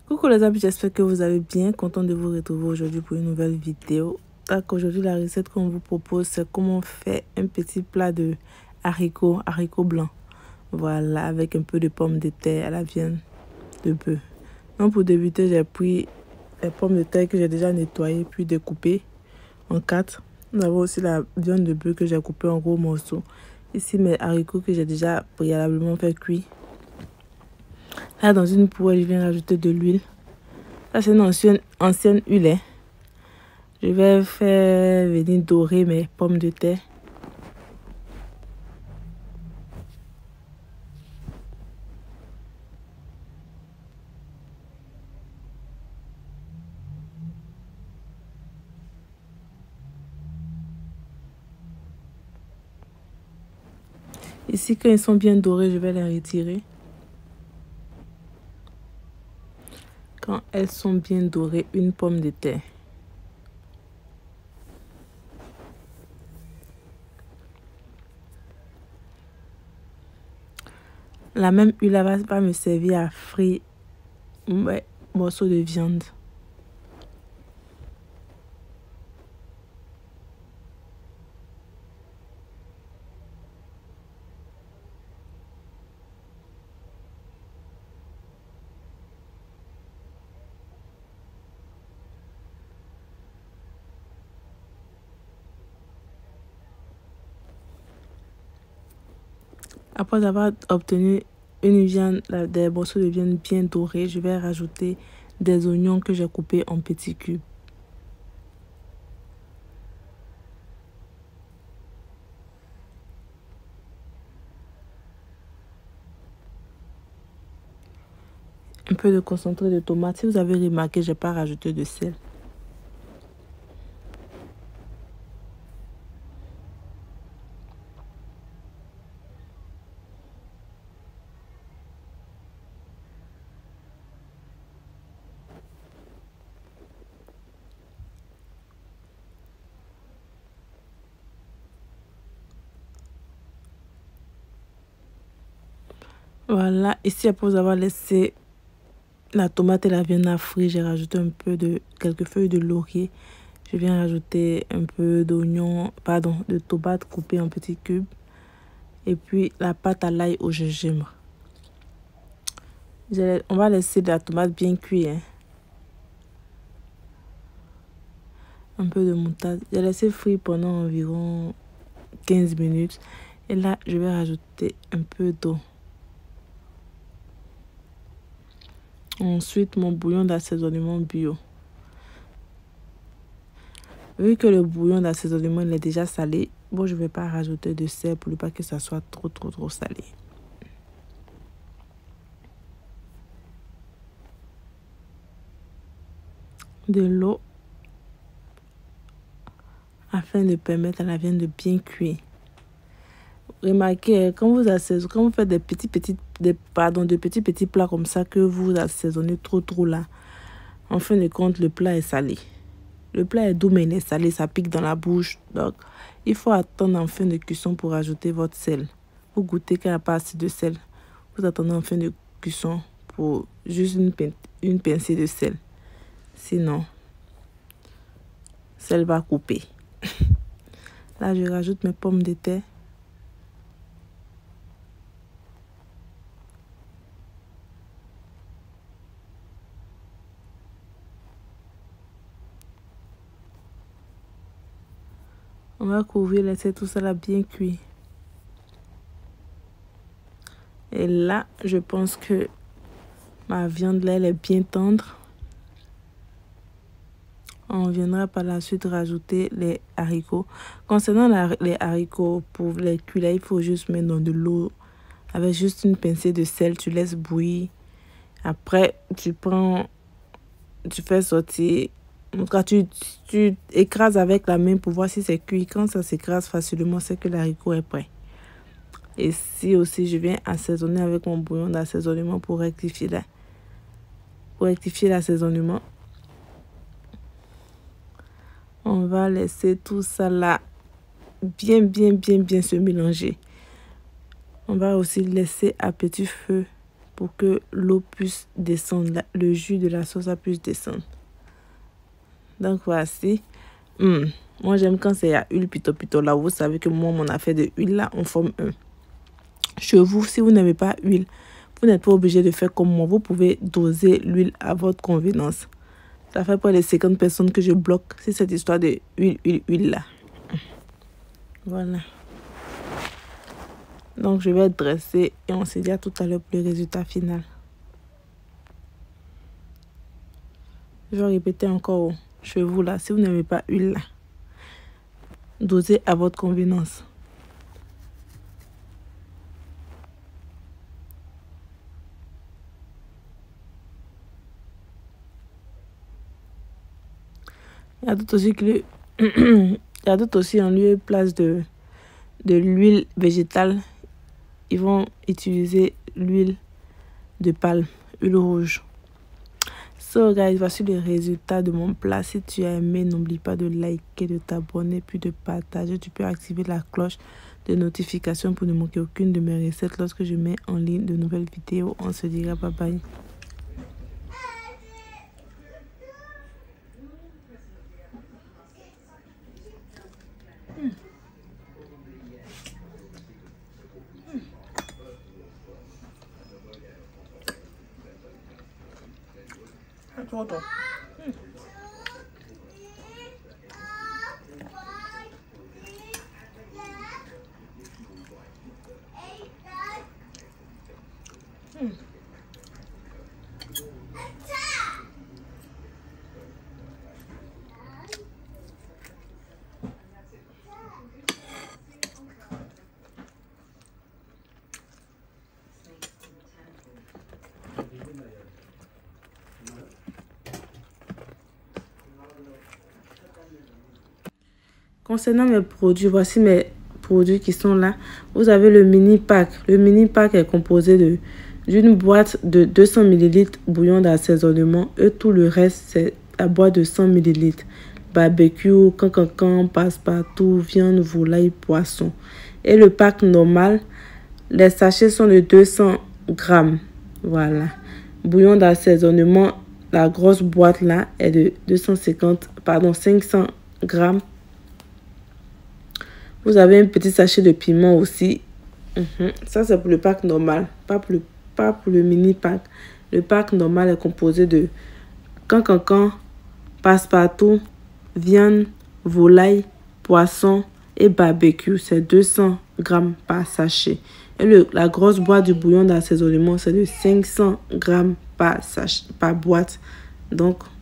Coucou les amis, j'espère que vous allez bien. Content de vous retrouver aujourd'hui pour une nouvelle vidéo. Donc aujourd'hui la recette qu'on vous propose, c'est comment faire un petit plat de haricots blancs. Voilà, avec un peu de pommes de terre à la viande de bœuf. Donc pour débuter, j'ai pris les pommes de terre que j'ai déjà nettoyées puis découpées en 4. Nous avons aussi la viande de bœuf que j'ai coupée en gros morceaux. Ici mes haricots que j'ai déjà préalablement fait cuire. Là, dans une poêle, je viens rajouter de l'huile. Ça, c'est une ancienne huile. Hein. Je vais faire venir dorer mes pommes de terre. Ici, quand ils sont bien dorés, je vais les retirer. Quand elles sont bien dorées, une pomme de terre. La même huile va me servir à frire mes morceaux de viande. Après avoir obtenu une viande, des morceaux de viande bien dorés, je vais rajouter des oignons que j'ai coupés en petits cubes. Un peu de concentré de tomate. Si vous avez remarqué, je n'ai pas rajouté de sel. Voilà, ici après avoir laissé la tomate et la viande à frire, j'ai rajouté un peu de quelques feuilles de laurier. Je viens rajouter un peu d'oignon, pardon, de tomate coupée en petits cubes. Et puis la pâte à l'ail au gingembre. On va laisser la tomate bien cuire. Hein. Un peu de moutarde. J'ai laissé frire pendant environ 15 minutes. Et là, je vais rajouter un peu d'eau. Ensuite, mon bouillon d'assaisonnement bio. Vu que le bouillon d'assaisonnement est déjà salé, bon, je ne vais pas rajouter de sel pour ne pas que ça soit trop salé. De l'eau afin de permettre à la viande de bien cuire. Remarquez, quand vous faites de petits plats comme ça, que vous assaisonnez trop là, en fin de compte, le plat est salé. Le plat est doux, mais il est salé, ça pique dans la bouche. Donc, il faut attendre en fin de cuisson pour ajouter votre sel. Vous goûtez qu'il n'y a pas assez de sel. Vous attendez en fin de cuisson pour juste une pincée de sel. Sinon, sel va couper. Là, je rajoute mes pommes de terre. On va couvrir, laisser tout ça là bien cuit. Et là, je pense que ma viande là, elle est bien tendre. On viendra par la suite rajouter les haricots. Concernant les haricots, pour les cuire là, il faut juste mettre dans de l'eau avec juste une pincée de sel. Tu laisses bouillir. Après, tu fais sortir. En tout cas, tu écrases avec la main pour voir si c'est cuit. Quand ça s'écrase facilement, c'est que l'haricot est prêt. Et si aussi, je viens assaisonner avec mon bouillon d'assaisonnement pour rectifier l'assaisonnement. On va laisser tout ça là bien se mélanger. On va aussi laisser à petit feu pour que l'eau puisse descendre, le jus de la sauce puisse descendre. Donc voici. Moi j'aime quand c'est à huile pito là. Vous savez que moi mon affaire de huile là on forme un. Chez vous, si vous n'avez pas huile, vous n'êtes pas obligé de faire comme moi. Vous pouvez doser l'huile à votre convenance. Ça fait pas les 50 personnes que je bloque. C'est cette histoire de huile là. Voilà. Donc je vais dresser et on se dit à tout à l'heure pour le résultat final. Je vais répéter encore chez vous là. Si vous n'avez pas huile là, dosez à votre convenance. Il y a d'autres aussi que il y a d'autres aussi en lieu et place de l'huile végétale. Ils vont utiliser l'huile de palme, huile rouge. So guys, voici le résultat de mon plat. Si tu as aimé, n'oublie pas de liker, de t'abonner, puis de partager. Tu peux activer la cloche de notification pour ne manquer aucune de mes recettes lorsque je mets en ligne de nouvelles vidéos. On se dira bye bye. Todo. Concernant mes produits, voici mes produits qui sont là. Vous avez le mini pack. Le mini pack est composé d'une boîte de 200 ml bouillon d'assaisonnement et tout le reste c'est la boîte de 100 ml. Barbecue, cancan, passe-partout, viande, volaille, poisson. Et le pack normal, les sachets sont de 200 grammes. Voilà. Bouillon d'assaisonnement, la grosse boîte là est de 500 grammes. Vous avez un petit sachet de piment aussi. Ça, c'est pour le pack normal, pas pour le mini pack. Le pack normal est composé de cancan, passe-partout, viande, volaille, poisson et barbecue. C'est 200 grammes par sachet. Et la grosse boîte du bouillon d'assaisonnement, c'est de 500 grammes par boîte. Donc,